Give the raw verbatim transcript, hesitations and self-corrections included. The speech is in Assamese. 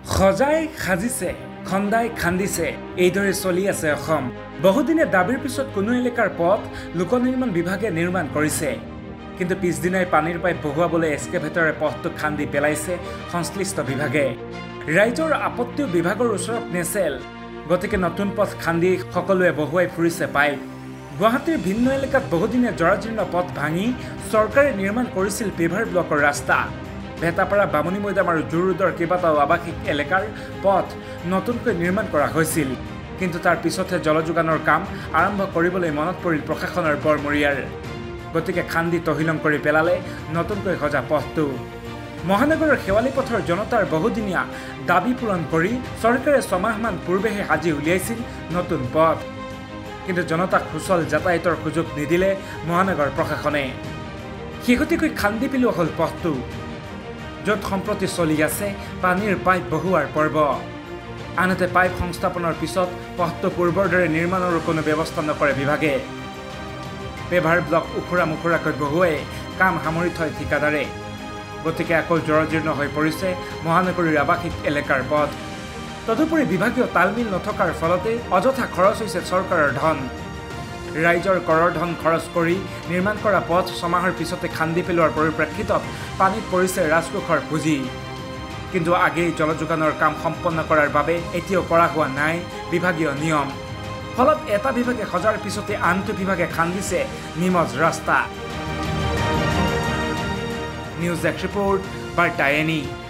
খজাই খাজিছে খন্দাই খান্দিছে এইদৰে চলি আছে অসম। বহুদিনে দাবীৰ পিছত কোনো এলেকাৰ পথ লোক নিৰ্মাণ বিভাগে নিৰ্মাণ কৰিছে, কিন্তু পিছদিনাই পানীৰ পাইপ বহুৱাবলৈ এক্সকেভেটৰে পথটো খান্দি পেলাইছে সংশ্লিষ্ট বিভাগে। ৰাইজৰ আপত্তিও বিভাগৰ ওচৰত নেচেল, গতিকে নতুন পথ খান্দি সকলোৱে বহুৱাই ফুৰিছে পাইপ। গুৱাহাটীৰ ভিন্ন এলেকাত বহুদিনে জৰাজীৰ্ণ পথ ভাঙি চৰকাৰে নিৰ্মাণ কৰিছিল পেভাৰ ব্লকৰ ৰাস্তা। ভেটাপাৰা বামুণী মৈদাম আৰু জু ৰোডৰ কেইবাটাও আৱাসিক এলেকাৰ পথ নতুনকৈ নিৰ্মাণ কৰা হৈছিল, কিন্তু তাৰ পিছতহে জলযোগানৰ কাম আৰম্ভ কৰিবলৈ মনত পৰিল প্ৰশাসনৰ বৰমৰীয়াৰ। গতিকে খান্দি তহিলং কৰি পেলালে নতুনকৈ সজা পথটো। মহানগৰৰ শেৱালি পথৰ জনতাৰ বহুদিনীয়া দাবী পূৰণ কৰি চৰকাৰে ছমাহমান পূৰ্বেহে সাজি উলিয়াইছিল নতুন পথ, কিন্তু জনতাক সুচল যাতায়াতৰ সুযোগ নিদিলে মহানগৰ প্ৰশাসনে। শেহতীয়াকৈ খান্দি পেলোৱা হ'ল পথটো, য'ত সম্প্ৰতি চলি আছে পানীৰ পাইপ বহুৱাৰ পৰ্ব। আনহাতে পাইপ সংস্থাপনৰ পিছত পথটো পূৰ্বৰ দৰে নিৰ্মাণৰো কোনো ব্যৱস্থা নকৰে বিভাগে। পেভাৰ ব্লক উখুৰা মুখুৰাকৈ বহুৱাই কাম সামৰি থয় ঠিকাদাৰে। গতিকে আকৌ জৰাজীৰ্ণ হৈ পৰিছে মহানগৰীৰ আৱাসিক এলেকাৰ পথ। তদুপৰি বিভাগীয় তালমিল নথকাৰ ফলতে অযথা খৰচ হৈছে চৰকাৰৰ ধন। ৰাইজৰ কৰৰ ধন খৰচ কৰি নিৰ্মাণ কৰা পথ ছমাহৰ পিছতে খান্দি পেলোৱাৰ পৰিপ্ৰেক্ষিতত পানীত পৰিছে ৰাজকোষৰ পুঁজি। কিন্তু আগেই জলযোগানৰ কাম সম্পন্ন কৰাৰ বাবে এতিয়াও কৰা হোৱা নাই বিভাগীয় নিয়ম। ফলত এটা বিভাগে সজাৰ পিছতে আনটো বিভাগে খান্দিছে নিমজ ৰাস্তা। নিউজ ডেস্ক ৰিপৰ্ট, বাৰ্তা এনি।